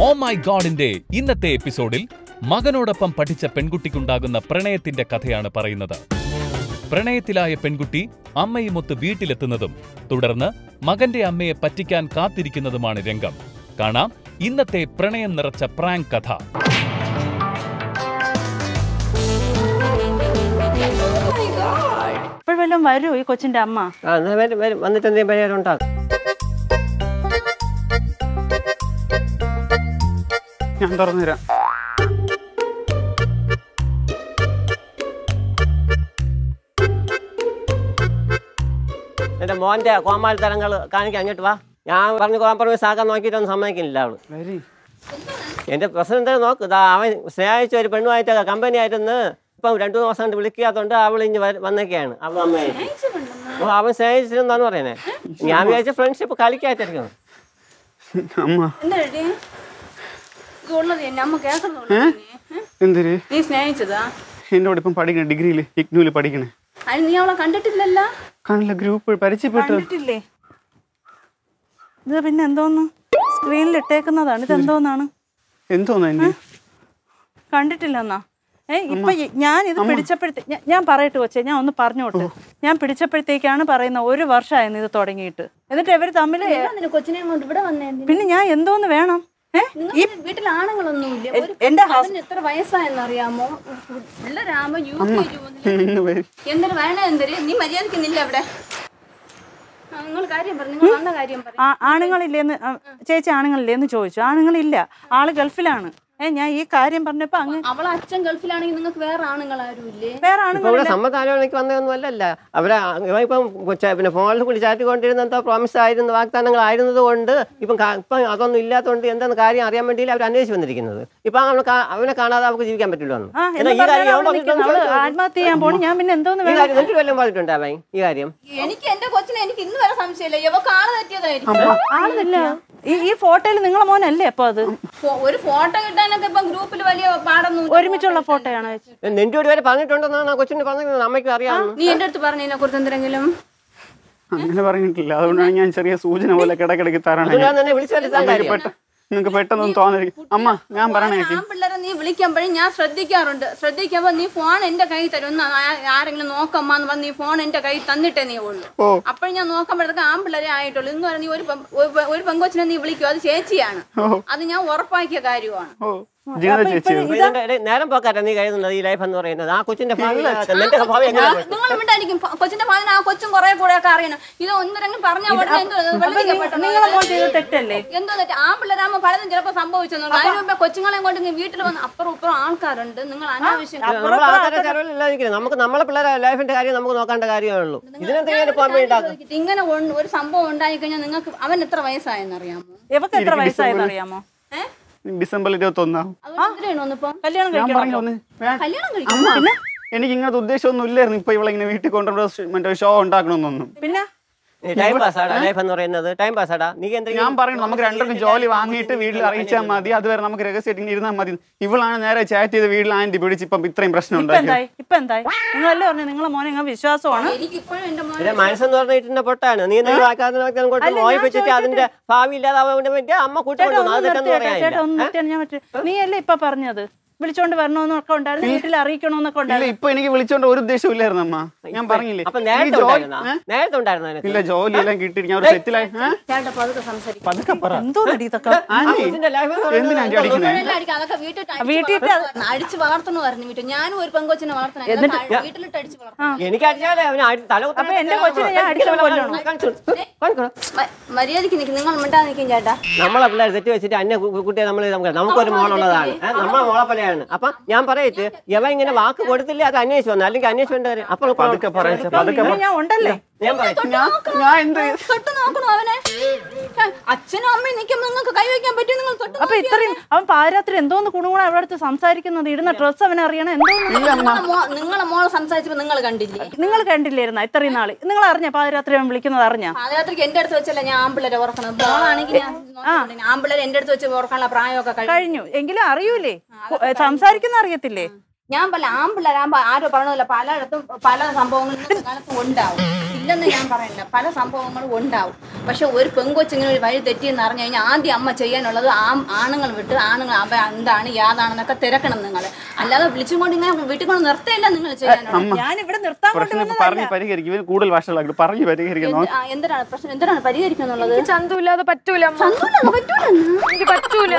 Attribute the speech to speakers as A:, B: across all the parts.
A: Oh my ഗോഡിന്റെ ഇന്നത്തെ എപ്പിസോഡിൽ മകനോടൊപ്പം പഠിച്ച പെൺകുട്ടിക്കുണ്ടാകുന്ന പ്രണയത്തിന്റെ കഥയാണ് പറയുന്നത്. പ്രണയത്തിലായ പെൺകുട്ടി അമ്മയുമൊത്ത് വീട്ടിലെത്തുന്നതും തുടർന്ന് മകന്റെ അമ്മയെ പറ്റിക്കാൻ കാത്തിരിക്കുന്നതുമാണ് രംഗം. കാണാം ഇന്നത്തെ പ്രണയം നിറച്ച പ്രാങ്ക് കഥ.
B: വരൂ ഈ കൊച്ചിന്റെ അമ്മ.
C: ഞാൻ തുറന്നുതരാം.
D: എന്റെ മോന്റെ കോമാളിത്തരങ്ങൾ കാണിക്കാൻ അങ്ങോട്ട് വാ. ഞാൻ പറഞ്ഞ് കോംപ്രമൈസ് ആക്കാൻ നോക്കിയിട്ടൊന്നും സമ്മതിക്കുന്നില്ല അവള്. എന്റെ പ്രസിഡന്റ് നോക്ക്, അവൻ സ്നേഹിച്ച ഒരു പെണ്ണുമായിട്ട് കമ്പനി ആയിട്ടൊന്ന് ഇപ്പം 2 ദിവസം കൊണ്ട് വിളിക്കാത്തോണ്ട് അവൾ ഇനി വന്നൊക്കെയാണ്. അവൾ അമ്മയെ അവൻ സ്നേഹിച്ചിരുന്നാന്ന് പറയുന്നത്. ഞാൻ വിചാരിച്ച ഫ്രണ്ട്ഷിപ്പ് കളിക്കായിട്ടിരിക്കുന്നു.
C: എന്നോട് ഇപ്പം പഠിക്കണേ, ഡിഗ്രിയില് ഇഗ്നൂല് പഠിക്കണേ.
B: നീ അവളെ കണ്ടിട്ടില്ലല്ലോ?
C: കാണില്ല, ഗ്രൂപ്പ് പരിചയപ്പെട്ടില്ലേ?
B: ഇത് പിന്നെ എന്തോന്ന് സ്ക്രീനിൽ ഇട്ടേക്കുന്നതാണ്. ഇത് എന്തോന്നാണ്?
C: എന്തോന്നാ
B: കണ്ടിട്ടില്ലെന്നാ? ഇപ്പൊ ഞാൻ ഇത് പിടിച്ചപ്പോഴത്തേക്ക് ഞാൻ പറയട്ടെ കൊച്ചേ, ഞാൻ ഒന്ന് പറഞ്ഞോട്ടെ. ഞാൻ പിടിച്ചപ്പോഴത്തേക്കാണ് പറയുന്നത് 1 വർഷമായിരുന്നു ഇത് തുടങ്ങിയിട്ട്. എന്നിട്ട് ഇവര് തമ്മില്
E: കൊച്ചിനെ കൊണ്ട് ഇവിടെ വന്നേ.
B: പിന്നെ ഞാൻ എന്തോന്ന് വേണം?
E: ഈ വീട്ടിൽ ആണുങ്ങളൊന്നുമില്ല.
B: എന്റെ
E: എത്ര വയസ്സായെന്നറിയാമോ? എന്തൊരു വേണ എന്തൊരു നീ മര്യാദക്കുന്നില്ല അവിടെ. നിങ്ങൾ കാര്യം പറഞ്ഞു, നിങ്ങൾ വന്ന കാര്യം പറഞ്ഞു.
B: ആണുങ്ങളില്ലേന്ന് ചേച്ചി ആണുങ്ങളില്ലേന്ന് ചോദിച്ചു. ആണുങ്ങളില്ല, ആള് ഗൾഫിലാണ്. ഞാൻ ഈ കാര്യം പറഞ്ഞപ്പോ
E: അവളെ അച്ഛൻ ഗൾഫിലാണെങ്കിൽ നിങ്ങൾക്ക് വേറെ ആണുങ്ങൾ ആരും ഇല്ലേ?
B: വേറെ ആണുങ്ങൾ
D: സമ്മതാലോചനയ്ക്ക് വന്നതൊന്നും അല്ലല്ല. അവരെ ഇപ്പം പിന്നെ ഫോണിൽ കൂടി ചാറ്റിക്കൊണ്ടിരുന്ന എന്തോ പ്രോമിസ് ആയിരുന്നു, വാഗ്ദാനങ്ങളായിരുന്നത് കൊണ്ട് ഇപ്പം അതൊന്നും ഇല്ലാത്തതുകൊണ്ട് എന്താണെന്ന് കാര്യം അറിയാൻ വേണ്ടിയില്ല അവർ അന്വേഷിച്ച് വന്നിരിക്കുന്നത്. ഇപ്പൊ അവനെ കാണാതെ നമുക്ക് ജീവിക്കാൻ പറ്റില്ല.
B: ആത്മഹത്യ ചെയ്യാൻ പോണു. ഞാൻ പിന്നെ എന്തോന്ന്
D: എന്നിട്ട് വല്ലതും പറഞ്ഞിട്ടുണ്ട് അവൻ ഈ കാര്യം?
E: എനിക്ക് എന്റെ കൊച്ചിനെ എനിക്ക് ഇന്ന് വരെ സംശയമില്ല. ഇവക്ക് ആള് തെറ്റിയതായിരിക്കും.
B: ആളില്ല. ഈ ഫോട്ടോയിൽ നിങ്ങളെ മോനല്ലേ? അപ്പൊ അത്
E: ഒരു ഫോട്ടോ കിട്ടാനൊക്കെ ഇപ്പൊ ഗ്രൂപ്പിൽ വലിയ പാടൊന്നും.
B: ഒരുമിച്ചുള്ള ഫോട്ടോയാണ്.
D: നിന്റെ ഒരു വരെ പറഞ്ഞിട്ടുണ്ടെന്നാണ് കൊച്ചിന് പറഞ്ഞത്. അമ്മയ്ക്ക് അറിയാം.
E: നീ എന്റെ അടുത്ത് പറഞ്ഞതിനെ കുറിച്ച് എന്തെങ്കിലും?
C: അങ്ങനെ പറഞ്ഞിട്ടില്ല. അതുകൊണ്ടാണ് ഞാൻ ചെറിയ സൂചന പോലെ കിടക്കിടക്ക് തരണം. നിങ്ങൾക്ക് പെട്ടെന്നൊന്നും തോന്നിരിക്കും. അമ്മ ഞാൻ പറയണേ,
E: പിള്ളേരെ നീ വിളിക്കുമ്പോഴും ഞാൻ ശ്രദ്ധിക്കുമ്പോ നീ ഫോൺ എന്റെ കൈ തരും. ആരെങ്കിലും നോക്കമ്മാന്ന് പറഞ്ഞ് നീ ഫോൺ എന്റെ കൈ തന്നിട്ടേ നീ ഉള്ളൂ. അപ്പോഴും ഞാൻ നോക്കുമ്പോഴത്തേക്ക് ആൺപിള്ളേരെ ആയിട്ടുള്ളൂ. എന്ന് പറഞ്ഞ ഒരു പെങ്കൊച്ചിനെ നീ വിളിക്കും, അത് ചേച്ചിയാണ്. അത് ഞാൻ ഉറപ്പാക്കിയ കാര്യമാണ്.
D: നേരം പോക്കാട്ടെ നീ കഴിയുന്നത് ഈ ലൈഫ് എന്ന് പറയുന്നത്. ആ കൊച്ചിന്റെ
E: നിങ്ങൾ ഉണ്ടായിരിക്കും. കൊച്ചിന്റെ ഭാഗം ആ കൊച്ചും കുറെ കൂടെ ഒക്കെ അറിയണം. ഇത് ഒന്നിരെങ്കിലും പറഞ്ഞാൽ
B: തെറ്റല്ലേ?
E: എന്തോ തെറ്റ്? ആ പിള്ളേരാകുമ്പോ പലതും ചിലപ്പോ സംഭവിച്ചെന്നു. അതിന് മുമ്പേ കൊച്ചുങ്ങളെ കൊണ്ട് വീട്ടിൽ വന്ന് അപ്പുറം ഇപ്പുറം ആൾക്കാരുണ്ട്. നിങ്ങൾ അനാവശ്യം
D: നമുക്ക് നമ്മളെ പിള്ളേരെ ലൈഫിന്റെ കാര്യം നമുക്ക് നോക്കേണ്ട കാര്യമുള്ളൂ.
E: ഇങ്ങനെ ഒരു സംഭവം ഉണ്ടായി കഴിഞ്ഞാൽ നിങ്ങൾക്ക് അവൻ എത്ര വയസ്സായെന്നറിയാമോ?
B: ഇവക്ക് എത്ര വയസ്സായെന്നറിയാമോ?
C: ഡിസംബർ 21. എനിക്ക് ഇങ്ങനത്തെ ഉദ്ദേശമൊന്നും ഇല്ലായിരുന്നു. ഇപ്പൊ ഇവളെങ്ങനെ വീട്ടിൽ കൊണ്ടുവരുന്ന മറ്റേ ഷോ ഉണ്ടാക്കണമെന്നൊന്നും.
B: പിന്നെ
D: ടൈം പാസ്സാടാ ലൈഫ് എന്ന് പറയുന്നത്. ടൈം പാസ്സാടാ. നീ
C: ഞാൻ പറയുന്നു നമുക്ക് 2 ജോലി വാങ്ങിയിട്ട് വീട്ടിൽ അറിയിച്ചാൽ മതി. അതുവരെ നമുക്ക് രഹസ്യമായിട്ട് ഇരുന്നാൽ മതി. ഇവളാണ് നേരെ ചാറ്റ് ചെയ്ത് വീട്ടിൽ ആന്റി പിടിച്ച് ഇപ്പം ഇത്രയും പ്രശ്നം ഉണ്ടായി.
B: ഇപ്പൊ എന്തായി? നിങ്ങളല്ലേ പറഞ്ഞു നിങ്ങളെ മോനെ വിശ്വാസമാണ്.
D: മനസ്സെന്ന് പറഞ്ഞിട്ട് പൊട്ടാണ്. നീ എന്തെങ്കിലും അതിന്റെ ഭാവി ഇല്ലാതാവാൻ വേണ്ടി അമ്മ
B: നീ അല്ലേ ഇപ്പൊ പറഞ്ഞത് വിളിച്ചോണ്ട് വരണോന്നൊക്കെ ഉണ്ടായിരുന്നു, വീട്ടിൽ അറിയിക്കണോന്നൊക്കെ ഉണ്ടായിരുന്നു.
C: ഇപ്പൊ എനിക്ക് വിളിച്ചോണ്ട് ഒരു ഉദ്ദേശം ഇല്ലായിരുന്നു അമ്മ. ഞാൻ പറഞ്ഞില്ലേ ഇല്ല, ജോലി എല്ലാം കിട്ടിയിട്ട് ഞാൻ ഒരു സെറ്റിലായി.
B: എന്തോ
E: അടിച്ചു വളർത്തണു പറഞ്ഞു. ഞാനും ഒരു പെങ്കൊച്ചിനെ വളർത്തണം. വീട്ടിലിട്ട് അടിച്ചു വളർത്തണം. മര്യാദക്ക് നിൽക്കും. നിങ്ങൾ മിണ്ടാ നിൽക്കും ചേട്ടാ.
D: നമ്മളെ പിള്ളേർ തെറ്റ് വെച്ചിട്ട് അന്യ കുട്ടിയെ നമുക്കൊരു മോളുള്ളതാണ്. നമ്മളെ മോളെ പോലെയാണ്. അപ്പൊ ഞാൻ പറയട്ടെ, ഇവ ഇങ്ങനെ വാക്ക് കൊടുത്തില്ല, അത് അന്വേഷിച്ചു വന്നു. അല്ലെങ്കിൽ അന്വേഷിച്ചു അപ്പൊ
E: അച്ഛനും അമ്മയും നിൽക്കുമ്പോൾ നിങ്ങൾക്ക് കൈവയ്ക്കാൻ പറ്റും. നിങ്ങൾ
B: അപ്പൊ ഇത്രയും അവൻ പാരാത്രി എന്തോന്ന് കുണുകൂടെ അവിടെ അടുത്ത് സംസാരിക്കുന്നത്, ഇടുന്ന ഡ്രസ്സ് അവനെ അറിയണം.
E: നിങ്ങളെ മോളെ സംസാരിച്ചപ്പോ നിങ്ങൾ കണ്ടില്ലേ?
B: നിങ്ങൾ കണ്ടില്ലായിരുന്ന ഇത്രയും നാള്? നിങ്ങൾ അറിഞ്ഞ പാതിരാത്രി അവൻ വിളിക്കുന്നത് അറിഞ്ഞ?
E: പാതിരാത്രിക്ക് എന്റെ അടുത്ത് വെച്ചല്ല ഞാൻ ആമ്പിള്ളേരെ ഓർക്കണം. മോളാണെങ്കിൽ ആമ്പിള്ളേരെ എന്റെ അടുത്ത് വെച്ച് ഓർക്കാനുള്ള പ്രായമൊക്കെ
B: കഴിഞ്ഞു. എങ്കിലും അറിയൂലേ, സംസാരിക്കുന്ന അറിയത്തില്ലേ?
E: ഞാൻ പല ആമ്പിള്ളേരാകുമ്പോ ആരോ പറഞ്ഞതല്ല പലയിടത്തും പല സംഭവങ്ങളും കാലത്തും ഉണ്ടാവും. ഇല്ലെന്ന് ഞാൻ പറയണ്ട, പല സംഭവങ്ങളും ഉണ്ടാവും. പക്ഷെ ഒരു പെങ്കൊച്ചിങ്ങനെ ഒരു വഴി തെറ്റിയെന്ന് അറിഞ്ഞു കഴിഞ്ഞാൽ ആദ്യം അമ്മ ചെയ്യാനുള്ളത് ആണുങ്ങൾ വിട്ട് ആണുങ്ങൾ അവ എന്താണ് യാതാണെന്നൊക്കെ തിരക്കണം നിങ്ങൾ. അല്ലാതെ വിളിച്ചും കൊണ്ട് ഇങ്ങനെ വീട്ടിൽ കൊണ്ട് നിർത്തയില്ല നിങ്ങൾ ചെയ്യാനുള്ളത്.
B: ഞാൻ ഇവിടെ നിർത്താൻ
E: എന്തിനാണ് പ്രശ്നം, എന്തിനാണ് പരിഹരിക്കുന്നുള്ളത്?
F: ചന്തുല്ലാതെ പറ്റൂല, എനിക്ക് പറ്റൂല.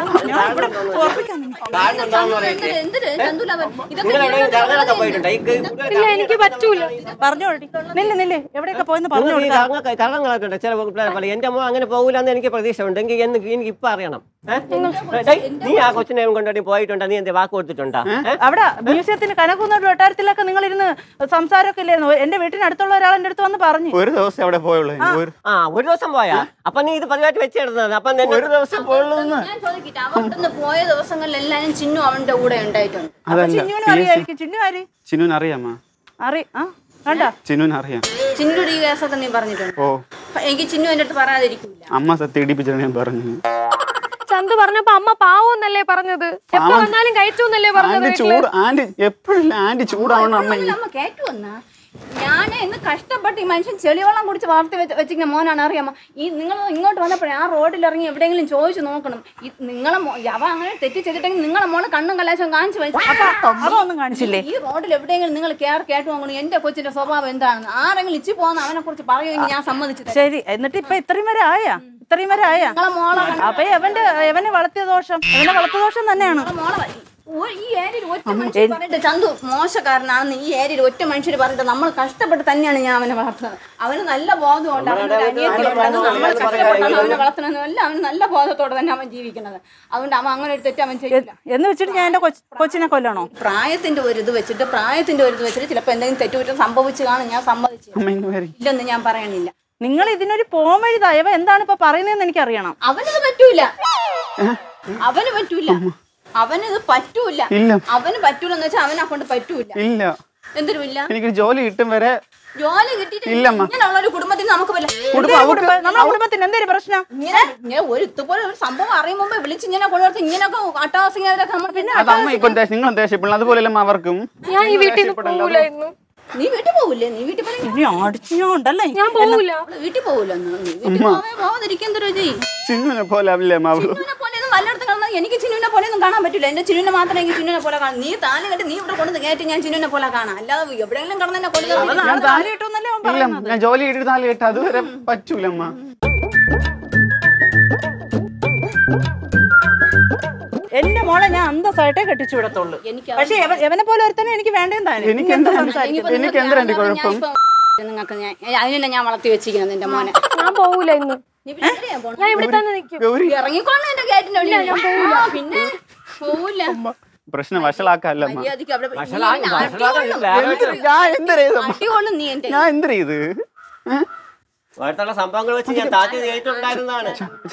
F: ഇല്ല എനിക്ക് പറ്റൂല.
B: പറഞ്ഞോളി നില്ല് എവിടെയൊക്കെ പോയെന്ന് പറഞ്ഞു.
D: കള്ളങ്ങളൊക്കെ ചില പിള്ളേർ എന്റെ അമ്മ അങ്ങനെ പോകില്ലെന്ന് എനിക്ക് പ്രതീക്ഷ ഉണ്ട്. എനിക്ക് ഇപ്പൊ അറിയണം. നീ ആ കൊച്ചിനെ കൊണ്ടോട്ടി പോയിട്ടുണ്ടോ? നീ എന്താ വാക്ക് കൊടുത്തിട്ടുണ്ടോ?
B: അവിടെ മ്യൂസിയത്തിന് കനകുന്നോട്ട് വട്ടാരത്തിലൊക്കെ നിങ്ങൾ ഇരുന്ന് സംസാരമൊക്കെ ഇല്ലായിരുന്നു. എന്റെ വീട്ടിനടുത്തുള്ള ഒരാൾ എന്റെ അടുത്ത് വന്ന് പറഞ്ഞു.
C: ഒരു ദിവസം അവിടെ പോയുള്ളൂ.
D: ഒരു ദിവസം പോയാ? അപ്പൊ നീ ഇത് പതിവായിട്ട് വെച്ചിടുന്നത്. അപ്പൊ ഒരു ദിവസം പോയുള്ളൂ.
E: ഞാൻ ചോദിക്കട്ടെ, അവൻ പോയ ദിവസങ്ങളിൽ എല്ലാരും ചിന്നു അവന്റെ കൂടെ ഉണ്ടായിട്ടുണ്ട്.
B: ചിന്നുവിനും അറിയായിരിക്കും. ചിന്നു ആര്?
C: ചിന്നുവിന് അറിയാമോ? ചിന്നുവിന് അറിയാം.
E: ചിന്നുടെ ഈ കേസൊക്കെ നീ പറഞ്ഞിട്ടുണ്ട്. എനിക്ക് ചിന്നു എന്റെ അടുത്ത് പറയാതിരിക്കില്ല.
C: അമ്മ സത്യം ഇടിപ്പിച്ചാണ് ഞാൻ പറഞ്ഞു.
F: ചന്തു പറഞ്ഞപ്പോ അമ്മ പാവോന്നല്ലേ പറഞ്ഞത്? എപ്പോ വന്നാലും കഴിച്ചൂന്നല്ലേ പറഞ്ഞത്?
C: എപ്പോഴല്ല ആന്റി ചൂടാവണം.
E: അമ്മ കേട്ടുവന്നാ ഞാനേ ഇന്ന് കഷ്ടപ്പെട്ട് ഈ മനുഷ്യൻ ചെളിവെള്ളം കുടിച്ച് വളർത്തി വെച്ചിരിക്കുന്ന മോനാണ്. അറിയാമോ, ഈ നിങ്ങൾ ഇങ്ങോട്ട് വന്നപ്പോഴേ ആ റോഡിൽ ഇറങ്ങി എവിടെയെങ്കിലും ചോദിച്ചു നോക്കണം. നിങ്ങളെ അവ അങ്ങനെ തെറ്റി ചെയ്തിട്ടെങ്കിൽ നിങ്ങളെ മോള് കണ്ണും കലാശം കാണിച്ചു
B: അതൊന്നും കാണിച്ചില്ലേ?
E: ഈ റോഡിൽ എവിടെയെങ്കിലും നിങ്ങൾ കേട്ട് നോക്കണം എന്റെ കൊച്ചിന്റെ സ്വഭാവം എന്താണെന്ന്. ആരെങ്കിലും ഇച്ചി പോകുന്ന അവനെ കുറിച്ച് പറയുമെങ്കിൽ ഞാൻ സമ്മതിച്ചു.
B: ശരി, എന്നിട്ട് ഇപ്പൊ ഇത്രയും വരെ ആയാ? നിങ്ങളെ മോളെ അപ്പൊ എവനെ വളർത്തിയ ദോഷം, എവനെ വളർത്തിയ ദോഷം തന്നെയാണ്.
E: ഈ ഏരിയയിൽ ഒറ്റ മനുഷ്യർ പറഞ്ഞിട്ട് ചന്തു മോശക്കാരനാണെന്ന് ഈ ഏരിയയിൽ ഒറ്റ മനുഷ്യർ പറഞ്ഞിട്ട് നമ്മൾ കഷ്ടപ്പെട്ട് തന്നെയാണ് ഞാൻ അവനെ വളർത്തുന്നത്. അവന് നല്ല ബോധമുണ്ട്, അവന്റെ അനിയത്തിയുണ്ടെന്ന് നമ്മൾ കഷ്ടപ്പെട്ടാണ് അവനെ വളർത്തണമെന്നല്ല, അവന് നല്ല ബോധത്തോടെ തന്നെ അവൻ ജീവിക്കുന്നത്. അതുകൊണ്ട് അവൻ അങ്ങനെ ഒരു തെറ്റ് അവൻ ചെയ്യില്ല
B: എന്ന് വെച്ചിട്ട് ഞാൻ എന്റെ കൊച്ചിനെ കൊല്ലണോ?
E: പ്രായത്തിന്റെ ഒരു ഇത് വെച്ചിട്ട് ചിലപ്പോൾ എന്തെങ്കിലും തെറ്റുകുറ്റം സംഭവിച്ചു കാണും. ഞാൻ സമ്മതിച്ചു ഇല്ലെന്ന് ഞാൻ പറയണില്ല.
B: നിങ്ങൾ ഇതിനൊരു പോംവഴി തയവ എന്താണ് ഇപ്പൊ പറയുന്നതെന്ന് എനിക്കറിയണം.
E: അവനത് പറ്റൂല, അവനിത് പറ്റൂല. അവന് പറ്റൂലെന്ന് വെച്ചാൽ അവനെ കൊണ്ട് പറ്റൂല. എന്തിനുമില്ല,
C: എനിക്ക് ജോലി കിട്ടും വരെ
E: ജോലി കിട്ടിയിട്ട് ഇങ്ങനെയുള്ള ഒരു കുടുംബത്തിന് നമുക്ക്
B: കുടുംബത്തിന് എന്തൊരു പ്രശ്നം?
E: ഇങ്ങനെ ഒരു ഇതുപോലെ ഒരു സംഭവം അറിയും മുമ്പ് വിളിച്ച് ഇങ്ങനെ കൊണ്ടുവരുത്തി ഇങ്ങനെയൊക്കെ
C: നിങ്ങൾ അതുപോലെ അവർക്കും.
F: ഞാൻ ഈ വീട്ടിൽ പോകൂലായിരുന്നു.
E: നീ വീട്ടിൽ പോവില്ലേ? നീ വീട്ടിൽ
B: ഉണ്ടല്ലേ?
F: ഞാൻ പോകൂല.
E: വീട്ടിൽ പോവില്ലെന്ന്. വീട്ടിൽ പോവാതിരിക്കുന്നൊരു വല്ലയിടത്തും കാണുന്നത് എനിക്ക് ചിന്നുവിനെ പോലെ ഒന്നും കാണാൻ പറ്റില്ല. എന്റെ ചിന്നുവിനെ മാത്രമേ എനിക്ക് ചിന്നുവിനെ പോലെ കാണാം. നീ താലി കെട്ടി നീ ഇവിടെ കൊണ്ട് കയറ്റി ഞാൻ ചിന്നുവിനെ പോലെ കാണാം. അല്ലാതെ എവിടെയെങ്കിലും കടന്നെ
C: ഞാൻ ജോലി കിട്ടിയിട്ട് താലി കെട്ടാ അതുവരെ പറ്റൂലമ്മ.
B: എന്റെ മോളെ ഞാൻ അന്തസ്സായിട്ടേ കെട്ടിച്ചു വിടത്തുള്ളൂ. പക്ഷെ എവനെ പോലെ ഒരുത്തന്നെ എനിക്ക് വേണ്ടതാണ്.
C: എനിക്ക് എന്തിനാ കുഴപ്പം?
E: നിങ്ങൾക്ക് അതിനെ ഞാൻ വളർത്തി വെച്ചിരിക്കുന്നത് എന്റെ മോനെ.
F: ഞാൻ പോകൂല ഇന്ന്. ഞാൻ ഇവിടെ തന്നെ നിൽക്കും.
E: ഇറങ്ങിക്കോളാം എന്റെ ഗേറ്റിന്റെ ഉള്ളിൽ. പിന്നെ പോവില്ല.
C: പ്രശ്നം വഷളാക്കല്ല.
E: നീ എന്റെ
D: സംഭവങ്ങൾ വെച്ച് ഞാൻ കേട്ടിട്ടുണ്ടായിരുന്നതാണ്.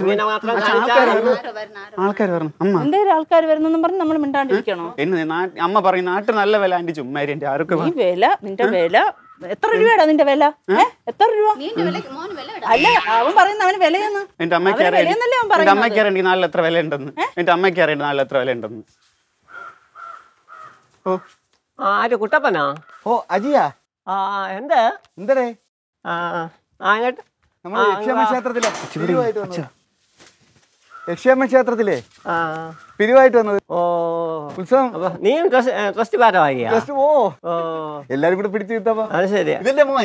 B: ആൾക്കാർ വരുന്നെന്നും പറഞ്ഞ് നമ്മൾ മിണ്ടാണ്ടിരിക്കണോ?
C: അമ്മ പറയും നാട്ടിൽ നല്ല വില. ആന്റി ചുമ്മാ
B: വില, നിന്റെ വില എത്ര രൂപയാടാ? നിന്റെ വില എത്ര രൂപ? അല്ല, അവൻ പറയുന്ന അവന് വിലയെന്ന്.
C: എന്റെ അമ്മയ്ക്ക് എനിക്ക് നാട്ടിൽ എത്ര വില ഉണ്ടെന്ന്. എന്റെ അമ്മയ്ക്ക് അറിയണ്ട നാട്ടിൽ എത്ര വില ഉണ്ടെന്ന്.
D: ആര് കുട്ടപ്പനാ?
G: ഓ അജിയാ.
D: എന്താ
G: എന്തേ? യക്ഷേമ ക്ഷേത്രത്തിലെ പിരിവായിട്ട് വന്നത്.
D: ഓ
G: ഉത്സവം.
D: നീയും ട്രസ്റ്റ് ഭാരവാഹിയാ?
G: എല്ലാരും കൂടെ പിടിച്ചു കിട്ടാ.
D: അത് ശരിയാ.
G: ഇതല്ലേ മോൻ?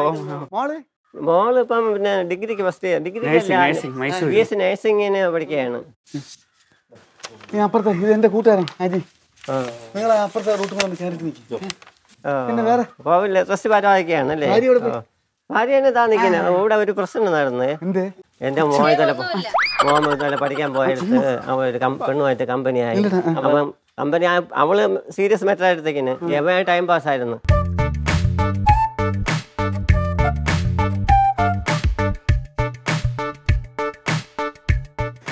D: മോള് ഇപ്പം പിന്നെ ഡിഗ്രിക്ക് ഫസ്റ്റ് ഇയർ. BSc നഴ്സിംഗിന് പഠിക്കുകയാണ്.
G: അപ്പുറത്തെ ഇത് എന്റെ കൂട്ടുകാരൻ അജി. നിങ്ങൾ അപ്പുറത്തെ റൂട്ട് പിന്നെ വേറെ
D: പോവില്ല. ട്രസ്റ്റ് ഭാരവാഹിക്കാണ് അല്ലേ? ഭാര്യയാണ് താ നിൽക്കുന്നത്. ഇവിടെ ഒരു പ്രശ്നം നടന്നേ. എന്റെ മോഹൻ പഠിക്കാൻ പോയെടുത്ത് അവര് പെണ്ണുമായിട്ട് കമ്പനിയായി. അപ്പം കമ്പനി അവള് സീരിയസ് മാറ്റർ ആയിട്ടത്തേക്കിന് എവൻ ടൈം പാസ് ആയിരുന്നു.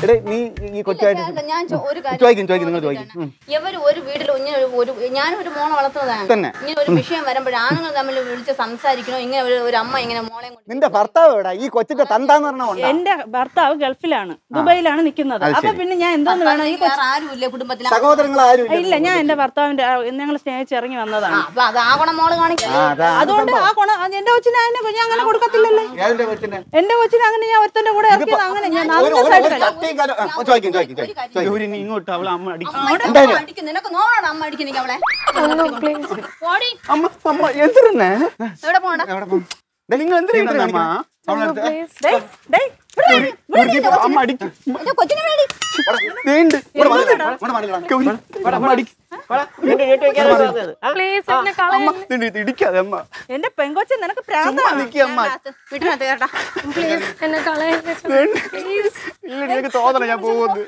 G: നീ ഈ കൊച്ചായിട്ട്
E: ഞാൻ ഒരു കാര്യം
G: ചോദിക്കും നിങ്ങൾ ചോദിക്കും.
E: ഇവര് ഒരു വീട്ടിൽ ഞാനൊരു മോളെ വളർത്തുന്നതാണ്. ഇങ്ങനെ ഒരു വിഷയം വരുമ്പോൾ ആണുങ്ങൾ തമ്മിൽ വിളിച്ച് സംസാരിക്കണോ? ഇങ്ങനെ ഒരു അമ്മ ഇങ്ങനെ മോളെ
G: നിന്റെ ഭർത്താവ് എവിടെ? ഈ കൊച്ചിന്റെ തന്താന്ന് പറഞ്ഞ
B: എന്റെ ഭർത്താവ് ഗൾഫിലാണ്, ദുബൈയിലാണ് നിൽക്കുന്നത്. അപ്പൊ പിന്നെ ഞാൻ എന്തോന്ന് വേണം? ഈ
E: ആരും ഇല്ല കുടുംബത്തിൽ,
G: സഹോദരങ്ങൾ ആരും
B: ഇല്ല, ഞാൻ എന്റെ ഭർത്താവിന്റെ ഞങ്ങൾ സ്നേഹിച്ചിറങ്ങി വന്നതാണ്.
E: അപ്പൊ അത് ആ ഗുണം മോള് കാണിക്കാം.
B: അതുകൊണ്ട് ആ ഗുണം എന്റെ കൊച്ചിനെ ഞാൻ അങ്ങനെ കൊടുക്കത്തില്ലല്ലോ. എന്റെ കൊച്ചിനെ അങ്ങനെ ഞാൻ ഒരുത്തന്റെ കൂടെ ഇറക്കിയത് അങ്ങനെ ഞാൻ
C: ഇങ്ങോട്ട് അവളെ അമ്മ അടിക്കും.
E: നിനക്ക് നോക്കണം അമ്മ അടിക്കുന്നെങ്കിൽ അവളെ. എവിടെ പോണ്ട?
C: നിങ്ങൾ എന്തിനാ അമ്മ അടിക്കും?
E: കൊച്ചിനെ വേണ്ടി
C: ഇടിക്കാതെ അമ്മ.
B: എന്റെ പെങ്കൊച്ചൻ നിനക്ക് പ്രാന്താണ്.
E: വീട്ടിനകത്ത് കേട്ടാ
C: എനിക്ക് തോന്നണം ഞാൻ പോകുന്നത്.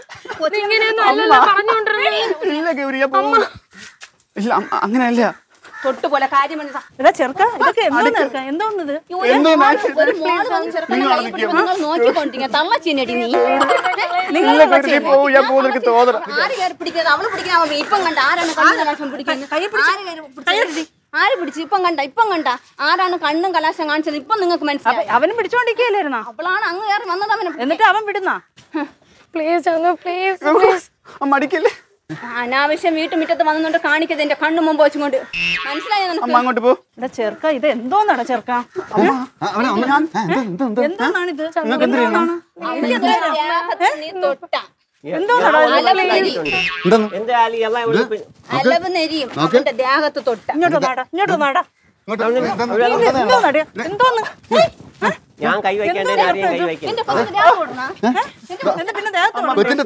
C: ഇല്ല ഗൗരി ഞാൻ പോകുന്നു. ഇല്ല അങ്ങനെയല്ല.
E: തൊട്ടുപോലെ കാര്യം
B: ചെറുക്ക ഇതൊക്കെ എന്തോന്നത്?
E: നോക്കിക്കൊണ്ടിരിക്കുക തള്ളച്ചീനടി നീ. ആര് കയറി പിടിക്കുന്നത്? അവള് പിടിക്കുന്ന ഇപ്പം കണ്ട ആരാണ് കണ്ണും കലാശം പിടിക്കുന്നത്? ആര് പിടിച്ചു? ഇപ്പം കണ്ട ആരാണ് കണ്ണും കലാശം കാണിച്ചത്? ഇപ്പം നിങ്ങൾക്ക് മനസ്സിലായി.
B: അവനും പിടിച്ചോണ്ടിരിക്കുകയല്ലായിരുന്നോ?
E: അവളാണ് അങ്ങ് കയറി വന്നത്. അവന്
B: എന്നിട്ട് അവൻ വിടുന്ന
C: അമ്മ അടിക്കല്ലേ.
E: അനാവശ്യം വീട്ടുമുറ്റത്ത് വന്നുകൊണ്ട് കാണിക്കത് എന്റെ കണ്ണു മുമ്പ് വെച്ചുകൊണ്ട് മനസ്സിലായോ?
C: അങ്ങോട്ട് പോ.
B: ചെറുക്ക ഇത് എന്തോന്നാണ് ചെറുക്ക? എന്തോന്നാണിത്?
E: അലവ് നെരിയും അവന്റെ ദേഹത്ത് തൊട്ട.
B: ഇങ്ങോട്ട് നാടാ. എന്തോന്ന്?
D: ഞാൻ കൈ വയ്ക്കേണ്ട ആരെയും കൈ വയ്ക്കാൻ.
B: പിന്നെ ദേഹത്ത്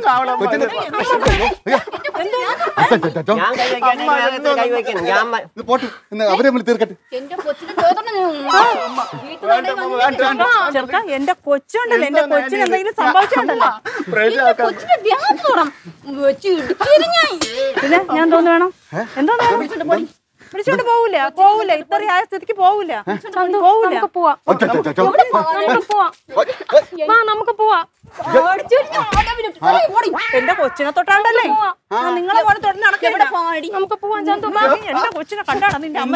D: ഞാൻ കൈ വയ്ക്കാൻ കൈ വയ്ക്കാൻ. ഞാൻ
G: അവരെ തീർക്കട്ടെ.
E: എന്റെ കൊച്ചിനെ
B: ചെറുക്ക എന്റെ കൊച്ചുണ്ടല്ലോ, എന്റെ കൊച്ചിന് എന്തെങ്കിലും സംഭവിച്ചിട്ടുണ്ടല്ലോ. പിന്നെ ഞാൻ എന്തോന്ന് വേണം? എന്തോന്ന് പിടിച്ചോണ്ട് പോവൂല. ഇത്രയും ആയ സ്ഥിതിക്ക് പോവൂല.
F: നമുക്ക് പോവാം.
B: എന്റെ കൊച്ചിനെ തൊട്ടാണ്ടല്ലേ നിങ്ങളെ പോലെ തൊട്ട് നടക്കണ്ട.
F: നമുക്ക് പോവാം.
B: എന്റെ കൊച്ചിനെ കണ്ടാണ് നിന്റെ അമ്മ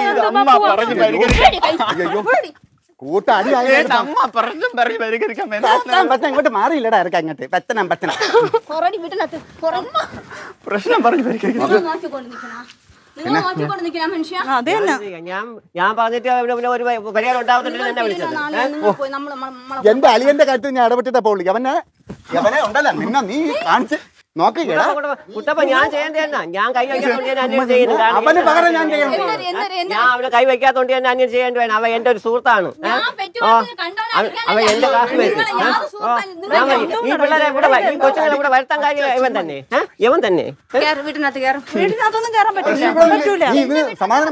G: ഇങ്ങോട്ട് മാറിയില്ലടാ ഇറക്കാം ഇങ്ങോട്ട്.
C: പ്രശ്നം പറഞ്ഞു
D: ഞാൻ പറഞ്ഞിട്ട് ഒരു പരിഹാരം ഉണ്ടാവുന്നുണ്ടെന്ന് എന്നെ വിളിച്ചത്.
G: എന്റെ അലിയന്റെ കാര്യത്തിൽ ഞാൻ ഇടപെട്ടിട്ടാ പോളി. അവനെ ഉണ്ടല്ലോ നിന്നെ നീ കാണിച്ച് നോക്കി.
D: കുട്ടപ്പ ഞാൻ ചെയ്യേണ്ട ഞാൻ കൈ വയ്ക്കാത്തോണ്ട് ഞാൻ അന്യം ചെയ്യുന്നു.
G: അവന് പകരം ഞാൻ ചെയ്യണം.
D: ഞാൻ അവനെ കൈ വയ്ക്കാത്തോണ്ട് ഞാൻ അന്യം ചെയ്യേണ്ടി വേണം. അവൻ എന്റെ ഒരു സുഹൃത്താണ്. അവൻ എന്റെ ക്ലാസ്മേറ്റ്. ഈ പിള്ളേരെ ഇവിടെ ഈ കൊച്ചുങ്ങളെ ഇവിടെ വരുത്താൻ കാര്യം ഇവൻ തന്നെ.
E: വീട്ടിനകത്ത് കയറും.
B: വീട്ടിനകത്തൊന്നും കയറാൻ പറ്റൂല.
G: സമാധാനം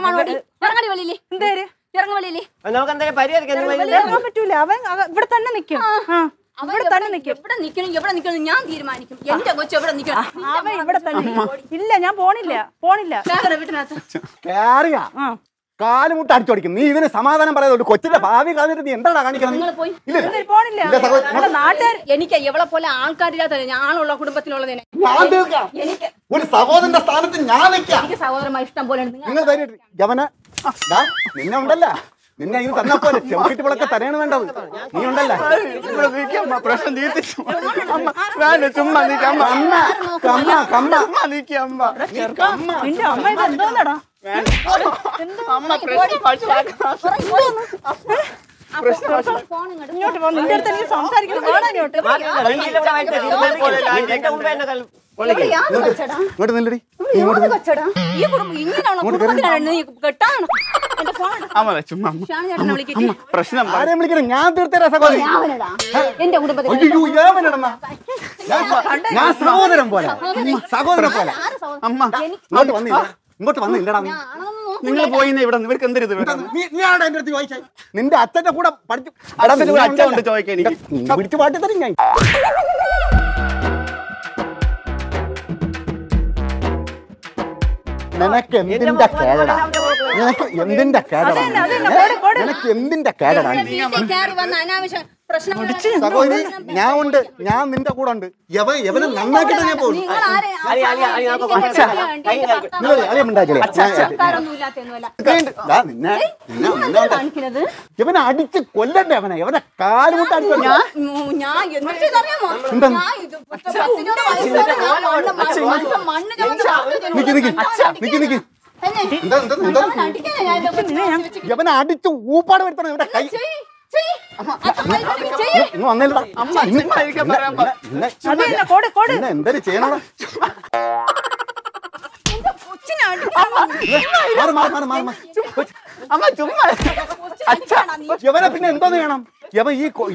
D: നമുക്ക് എന്തായാലും പരിഹരിക്കാൻ
B: പറ്റൂല. അവൻ ഇവിടെ തന്നെ നിൽക്കും.
E: എവിടെ നിൽക്കണം ഞാൻ തീരുമാനിക്കും. എന്റെ കൊച്ചു എവിടെ നിൽക്കണം?
B: അവൻ ഇവിടെ തന്നെ. ഇല്ല ഞാൻ പോണില്ല.
G: കേറിയാ കാലുമുട്ട് അടിച്ചോടിക്കും. നീ ഇതിന് സമാധാനം പറയാതെ കൊച്ചിന്റെ ഭാവി കളഞ്ഞിട്ട് നീ എന്താ കാണിക്കണം?
B: നാട്ടുകാർ
E: എനിക്ക് എവിടെ പോലെ ആൾക്കാരില്ലാത്ത ഞാനുള്ള കുടുംബത്തിലുള്ളതിനെ
G: ഒരു സഹോദരന്റെ സ്ഥാനത്ത് ഞാൻ
E: എനിക്ക് സഹോദരമായി ഇഷ്ടം പോലെ
G: നിങ്ങൾ യവന നിന്നെ ഉണ്ടല്ലോ. നിന്നെ ഇത് തന്നാ പോലെ ചെറുക്കിട്ടുകളൊക്കെ തന്നെയാണ് വേണ്ടത്. നീ ഉണ്ടല്ലോ
C: പ്രശ്നം
B: നിന്റെ അമ്മ ഇത് എന്തോന്നടാ? ഇങ്ങോട്ട് പോ. നിന്റെ അടുത്ത് എനിക്ക് സംസാരിക്കണം.
G: ഇങ്ങോട്ട് നില്ലടി.
C: പ്രശ്നം
G: ആരെയും വിളിക്കണം. ഞാൻ തീർത്തരാ സഹോദരി.
E: എന്റെ കുടുംബത്തിൽ
G: ഞാൻ സഹോദരൻ പോലെ
C: അമ്മ
G: ഇങ്ങോട്ട് വന്നില്ലടാ.
C: നിങ്ങൾ പോയി ഇവിടെ ഇവർക്ക് എന്തരുത്
G: നീയാണ് എന്റെ അടുത്ത് ചോദിച്ചത്. നിന്റെ അച്ഛന്റെ കൂടെ പഠിച്ചു
C: അച്ഛനുണ്ട് ചോദിക്കാൻ എനിക്ക്
G: പിടിച്ചു പാട്ടി തരും ഞാൻ. നിനക്ക് എന്തിന്റെ കേടടാ? നിനക്ക് എന്തിന്റെ കേടടാ? നിനക്ക് എന്തിന്റെ കേടടാ?
E: കയറി വന്ന അനാവശ്യം
G: സഹോദരി ഞാൻ ഉണ്ട്, ഞാൻ നിന്റെ കൂടെ ഉണ്ട്. യവനെ നന്നാക്കിട്ട് ഞാൻ പോകും. ഇവനെ അടിച്ച് കൊല്ലണ്ടേ? അവനെ കാലുമുട്ട് അടിച്ചു. ഇവനെ അടിച്ച് ഊപ്പാട് വരുത്തണം. ഇവന്റെ കൈ എന്തായാലും ചെയ്യണോ? യവനെ പിന്നെ എന്തോന്ന് വേണം? എവിടെ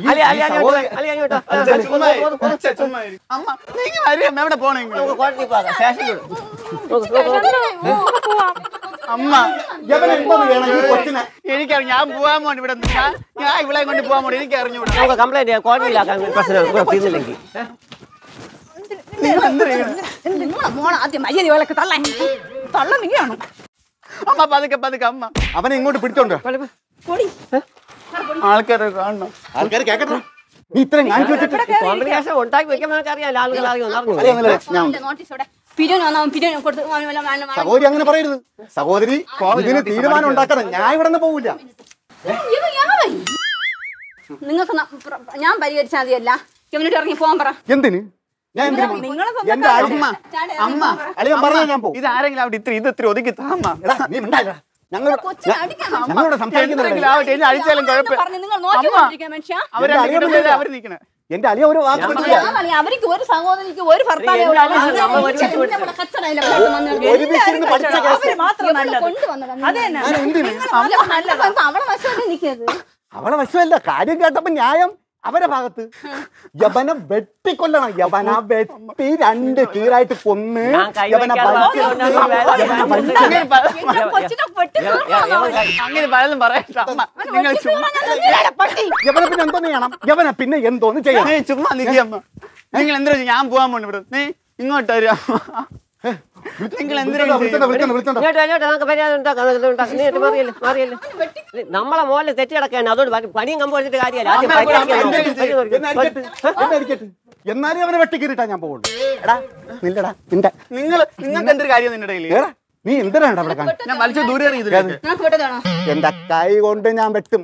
G: പോണേ? അമ്മ യവനെ എന്തോന്ന് വേണം ഈ കൊച്ചിനെ? എനിക്കറിയാം. ഞാൻ പോവാൻ പോണ ഇവിടെ. ഞാൻ ഇവിടെ കൊണ്ട് പോവാൻ പോണ. എനിക്ക് അറിഞ്ഞൂടാ.
D: കംപ്ലൈന്റ് ചെയ്യാം. കോടതിയിലാക്കാൻ പ്രശ്നം തീർന്നില്ലെങ്കിൽ
C: അമ്മ പതുക്കെ പതുക്കെ. അമ്മ
G: അവനെ ഇങ്ങോട്ട് പിടിച്ചോണ്ട്
C: ആൾക്കാരെ കാണണം.
G: ആൾക്കാർ കേക്കട്ടെ. നീ ഇത്രയും കാണിച്ചു വെച്ചിട്ട്
D: കോംപ്ലിക്കേഷൻ ഉണ്ടാക്കി വെക്കാൻ അറിയാം. ആളുകൾ
G: സഹോദരി അങ്ങനെ പറയരുത്. സഹോദരി ഇതിന് തീരുമാനം ഉണ്ടാക്കണം. ഞാൻ ഇവിടെ നിന്ന് പോവില്ല.
E: നിങ്ങൾക്ക് ഞാൻ പരിഹരിച്ചാൽ മതിയല്ല. ഇവനോട് ഇറങ്ങി പോകാൻ പറ.
G: എന്തിന്? ഞാൻ എന്റെ അമ്മ അളിയൻ പറഞ്ഞാ ഞാൻ പോകും.
C: ഇത് ആരെങ്കിലും അവിടെ ഇത് ഇത്ര ഒതുക്കി താമ്മ.
G: നീ മിണ്ടായില്ല. ഞങ്ങളോട് സംസാരിക്കുന്നില്ല.
C: അടിച്ചാലും കുഴപ്പമില്ല. അവര് നിൽക്കണേ.
G: എന്റെ അളിയ ഒരു വാക്ക് പറ്റില്ല.
E: അവർക്ക് ഒരു സഹോദരിക്ക് ഒരു ഭർത്താവേ
G: അവളെ വശമല്ല. കാര്യം കേട്ടപ്പോ ന്യായം അവരെ ഭാഗത്ത്. യവനെ വെട്ടിക്കൊല്ലണം. യവന വെട്ടി 2 കീറായിട്ട് കൊന്ന് യവനെ പിന്നെ എന്തോന്ന് ചെയ്യണം? യവനെ പിന്നെ എന്തോന്ന് ചെയ്യണം?
C: ചുമ്മാ നിൽക്കമ്മ. നിങ്ങൾ എന്താ ഞാൻ പോവാൻ പോണ ഇവിടെ. നീ ഇങ്ങോട്ട് വരിക. നിങ്ങൾ
D: നമ്മളെ മോലെ തെറ്റി കിടക്കാണ്. അതുകൊണ്ട് പണിയും കമ്പോഴിച്ചിട്ട് കാര്യമല്ല.
G: എന്നാലും അവനെ വെട്ടിക്കീറിട്ടാ ഞാൻ പോകുള്ളൂ. എടാ നില്ലടാ.
C: നിങ്ങൾക്ക് എന്തൊരു കാര്യം നിന്റെ ഇടയിൽ?
G: നീ എന്തിനാണ് അവിടെ?
C: ഞാൻ വലിച്ചു ദൂരെ
G: എന്റെ കൈ കൊണ്ട് ഞാൻ വെട്ടും.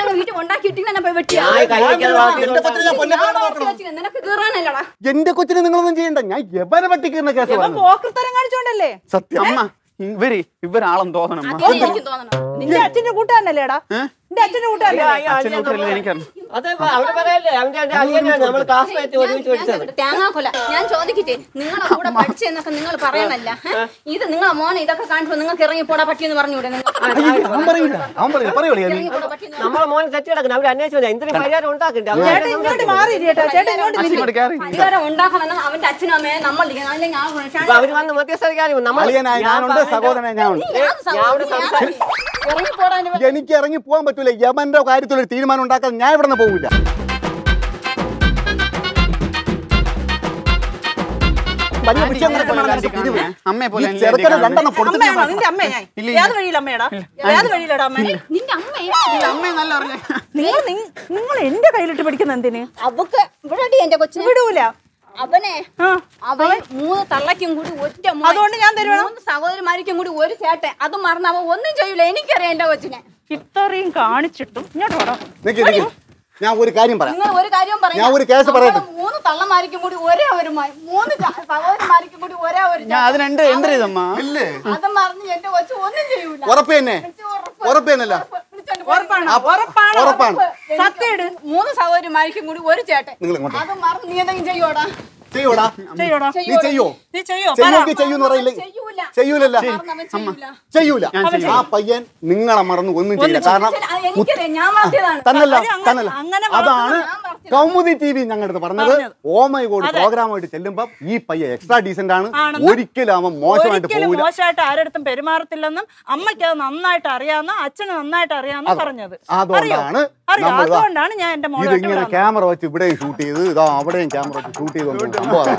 G: എന്റെ കൊച്ചിനെ നിങ്ങളൊന്നും ചെയ്യണ്ട. ഞാൻ യവനെ വെട്ടിക്കീറുന്ന കേസ്
B: കാണിച്ചോണ്ടല്ലേ
G: സത്യം.
C: അമ്മ ഇവരാളും തോന്നണം.
B: നിന്റെ അച്ഛന്റെ കൂട്ടാനല്ലേടാ? നിന്റെ അച്ഛന്റെ കൂട്ടാനല്ലേ?
C: എനിക്കറിയാം.
E: തേങ്ങാക്കൊല. ഞാൻ ചോദിക്കട്ടെ, നിങ്ങളെ കൂടെ പഠിച്ചെന്നൊക്കെ നിങ്ങൾ പറയണല്ല. ഇത് നിങ്ങളെ മോനെ ഇതൊക്കെ കാണിച്ചപ്പോ നിങ്ങൾക്ക് ഇറങ്ങിപ്പോടാ പറ്റിയെന്ന് പറഞ്ഞൂടെ?
D: നമ്മളെ മോനെ തെറ്റി കിടക്കണം. അവർ അന്വേഷിച്ചു എന്തിനും പരിഹാരം ഉണ്ടാക്കണ്ടേ?
E: പരിഹാരം ഉണ്ടാക്കണമെന്ന് അവന്റെ അച്ഛനും അമ്മയെ നമ്മൾ
D: അവര് വന്ന് മധ്യസ്ഥകാര്യം
G: എനിക്ക് ഇറങ്ങി പോകാൻ പറ്റൂല. യമന്റെ കാര്യത്തിൽ ഒരു തീരുമാനം ഉണ്ടാക്കാൻ ഞാൻ ഇവിടെ നിന്ന് പോകില്ല.
B: നിങ്ങൾ എന്റെ കയ്യിലിട്ട് പിടിക്കുന്ന എന്തിന്?
E: അവക്ക് ഇവിടെ എന്റെ കൊച്ചിനെ
B: വിടൂല.
E: അവനെ അവൻ 3 തള്ളക്കും കൂടി ഒറ്റ.
B: അതുകൊണ്ട് ഞാൻ തരുവാണ്.
E: 3 സഹോദരിമാർക്കും കൂടി ഒരു ചേട്ടൻ. അത് മറന്ന് അവൻ ഒന്നും ചെയ്യൂല. എനിക്കറിയാം എന്റെ കൊച്ചിനെ.
B: ഇത്രയും കാണിച്ചിട്ടും ഇങ്ങോട്ട്
G: ഞാൻ ഒരു കാര്യം പറയാം.
E: നിങ്ങൾ ഒരു കാര്യം പറയാം.
G: ഞാൻ ഒരു കേസ് പറയട്ടെ.
E: 3 തള്ളമാർക്കും കൂടി ഒരേ ഒരു 3 സഹോദരിമാർക്കും കൂടി ഒരേ ഒരു.
C: ഞാൻ അതിനുണ്ട് എന്ത് ചെയ്തമ്മ?
E: അത് മറന്ന് എന്റെ കൊച്ചു ഒന്നും ചെയ്യൂല.
G: ഉറപ്പ് തന്നെ? ഉറപ്പ് തന്നെയല്ല? ഉറപ്പാണ്.
E: സത്യം. 3 സഹോദരിമാർക്കും കൂടി ഒരു ചേട്ടൻ. അത് മറന്ന് നീ എന്തെങ്കിലും ചെയ്യോടാ?
G: ചെയ്യൂടാ. നീ ചെയ്യോ? ചെയ്യൂല. ആ പയ്യൻ നിങ്ങളെ മറന്ന് ഒന്നും ചെയ്യില്ല. കാരണം തന്നല്ല. അതാണ് കൗമുദി TV ഞങ്ങളുടെ പറഞ്ഞത്. ഓമൈ ഗോഡ് പ്രോഗ്രാമായിട്ട് ചെല്ലുമ്പോ ഈ പയ്യൻ എക്സ്ട്രാ ഡീസന്റ് ആണ്. ഒരിക്കലും അവൻ മോശമായിട്ട് പോകില്ല.
B: മോശമായിട്ട് ആരടുത്തും പെരുമാറത്തില്ലെന്നും അമ്മയ്ക്ക് അത് നന്നായിട്ട് അറിയാവുന്ന, അച്ഛന് നന്നായിട്ട് അറിയാവുന്ന പറഞ്ഞത്. അതുകൊണ്ടാണ് ഞാൻ എന്റെ മോനെ
G: ഇങ്ങനെ ക്യാമറ വെച്ച് ഇവിടെയും ഷൂട്ട് ചെയ്ത് ഇതാ അവിടെയും ക്യാമറ വെച്ച് ഷൂട്ട് ചെയ്തോണ്ട് സംഭവം.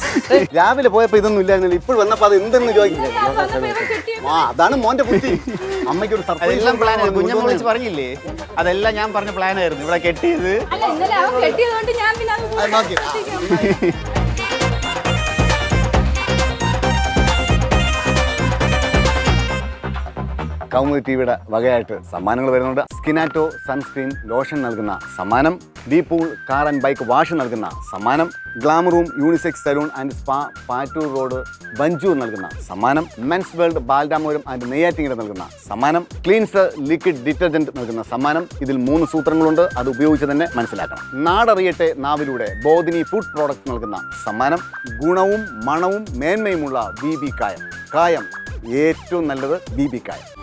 G: രാവിലെ പോയപ്പോ ഇതൊന്നും ഇല്ലായിരുന്നില്ല, ഇപ്പോൾ വന്നപ്പോ അത് എന്തെന്ന് ചോദിക്കില്ല. അതാണ് മോന്റെ ബുദ്ധി. അമ്മയ്ക്ക് ഒരു
C: അതെല്ലാം പ്ലാൻ ആയിരുന്നു. കുഞ്ഞമ്മ വിളിച്ച് പറഞ്ഞില്ലേ, അതെല്ലാം ഞാൻ പറഞ്ഞ പ്ലാൻ ആയിരുന്നു. ഇവിടെ കെട്ടിയത്
G: കൗമുദി ടിവിയുടെ വകയായിട്ട് സമ്മാനങ്ങൾ വരുന്നുണ്ട്. സ്കിനാറ്റോ സൺസ്ക്രീൻ ലോഷൻ നൽകുന്ന സമ്മാനം, ഡീപൂൾ കാർ ആൻഡ് ബൈക്ക് വാഷ് നൽകുന്ന സമ്മാനം, ഗ്ലാമറൂം unisex salon and spa Pattoor road ബഞ്ചൂർ നൽകുന്ന സമ്മാനം, മെൻസ് വേൾഡ് ബാൽഡാമോരം ആൻഡ് നെയ്യാറ്റിങ്ങര നൽകുന്ന സമ്മാനം, ക്ലീൻസർ ലിക്വിഡ് ഡിറ്റർജന്റ് നൽകുന്ന സമ്മാനം. ഇതിൽ 3 സൂത്രങ്ങളുണ്ട്, അത് ഉപയോഗിച്ച് തന്നെ മനസ്സിലാക്കണം. നാടറിയട്ടെ നാവിലൂടെ ബോധിനി ഫുഡ് പ്രോഡക്റ്റ് നൽകുന്ന സമ്മാനം, ഗുണവും മണവും മേന്മയുമുള്ള BB കായം. കായം ഏറ്റവും നല്ലത് BB കായം.